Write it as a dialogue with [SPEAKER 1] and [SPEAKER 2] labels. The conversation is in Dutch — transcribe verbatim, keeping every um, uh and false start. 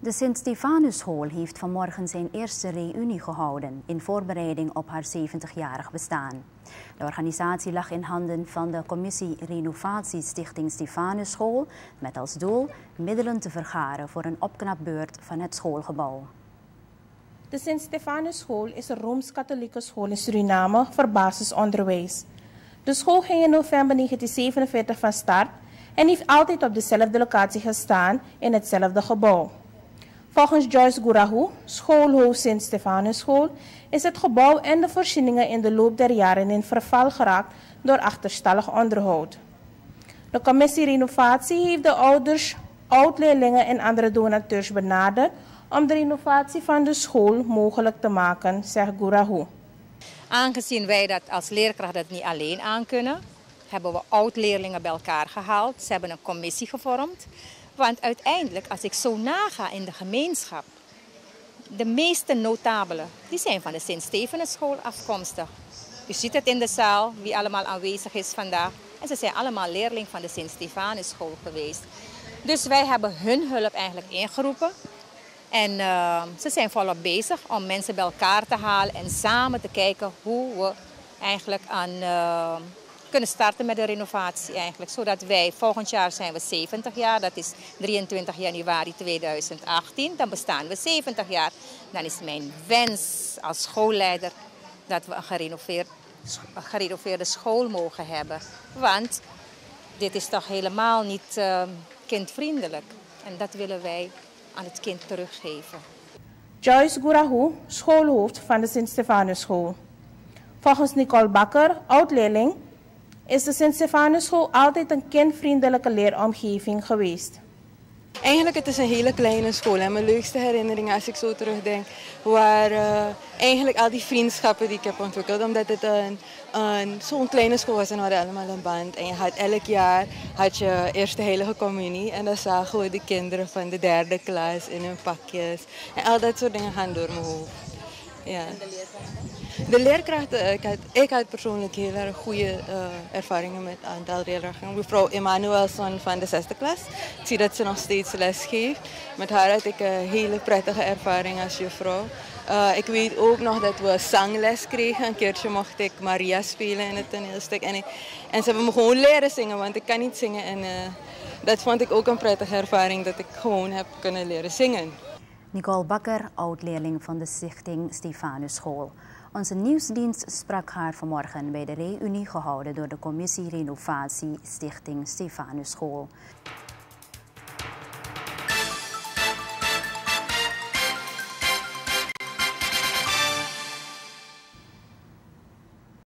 [SPEAKER 1] De Sint-Stefanusschool heeft vanmorgen zijn eerste reunie gehouden in voorbereiding op haar zeventigjarig bestaan. De organisatie lag in handen van de commissie Renovatie Stichting Stefanusschool met als doel middelen te vergaren voor een opknapbeurt van het schoolgebouw.
[SPEAKER 2] De Sint-Stefanusschool is een Rooms-Katholieke school in Suriname voor basisonderwijs. De school ging in november negentien zevenenveertig van start en heeft altijd op dezelfde locatie gestaan in hetzelfde gebouw. Volgens Joyce Gurahu, schoolhoofd Sint-Stefanusschool, is het gebouw en de voorzieningen in de loop der jaren in verval geraakt door achterstallig onderhoud. De commissie Renovatie heeft de ouders, oud-leerlingen en andere donateurs benaderd om de renovatie van de school mogelijk te maken, zegt Gurahu.
[SPEAKER 3] Aangezien wij dat als leerkracht dat niet alleen aankunnen, hebben we oud-leerlingen bij elkaar gehaald. Ze hebben een commissie gevormd. Want uiteindelijk, als ik zo naga in de gemeenschap, de meeste notabelen, die zijn van de Sint-Stefanusschool afkomstig. U ziet het in de zaal, wie allemaal aanwezig is vandaag. En ze zijn allemaal leerling van de Sint-Stefanusschool geweest. Dus wij hebben hun hulp eigenlijk ingeroepen. En uh, ze zijn volop bezig om mensen bij elkaar te halen en samen te kijken hoe we eigenlijk aan uh, kunnen starten met de renovatie eigenlijk. Zodat wij, volgend jaar zijn we zeventig jaar, dat is drieëntwintig januari tweeduizend achttien. Dan bestaan we zeventig jaar. Dan is mijn wens als schoolleider dat we een gerenoveerd, een gerenoveerde school mogen hebben. Want dit is toch helemaal niet uh, kindvriendelijk. En dat willen wij aan het kind teruggeven.
[SPEAKER 2] Joyce Gurahu, schoolhoofd van de Sint-Stefanusschool. Volgens Nicole Bakker, oud-leerling, is de Sint-Stefanusschool altijd een kindvriendelijke leeromgeving geweest.
[SPEAKER 4] Eigenlijk het is een hele kleine school en mijn leukste herinneringen als ik zo terugdenk waren uh, eigenlijk al die vriendschappen die ik heb ontwikkeld. Omdat het een, een, zo'n kleine school was en we hadden allemaal een band. En je had elk jaar had je eerste heilige communie en dan zagen we de kinderen van de derde klas in hun pakjes. En al dat soort dingen gaan door mijn hoofd. Ja. En de leerkrachten? De leerkrachten, ik had, ik had persoonlijk heel erg goede uh, ervaringen met een aantal leerkrachten. Mevrouw Emanuelson van de zesde klas. Ik zie dat ze nog steeds les geeft. Met haar had ik een hele prettige ervaring als juffrouw. Uh, ik weet ook nog dat we zangles kregen. Een keertje mocht ik Maria spelen in het toneelstuk. En, ik, en ze hebben me gewoon leren zingen, want ik kan niet zingen. En uh, dat vond ik ook een prettige ervaring, dat ik gewoon heb kunnen leren zingen.
[SPEAKER 1] Nicole Bakker, oud-leerling van de Stichting Stefanusschool. Onze nieuwsdienst sprak haar vanmorgen bij de reunie gehouden door de commissie Renovatie Stichting Stefanusschool.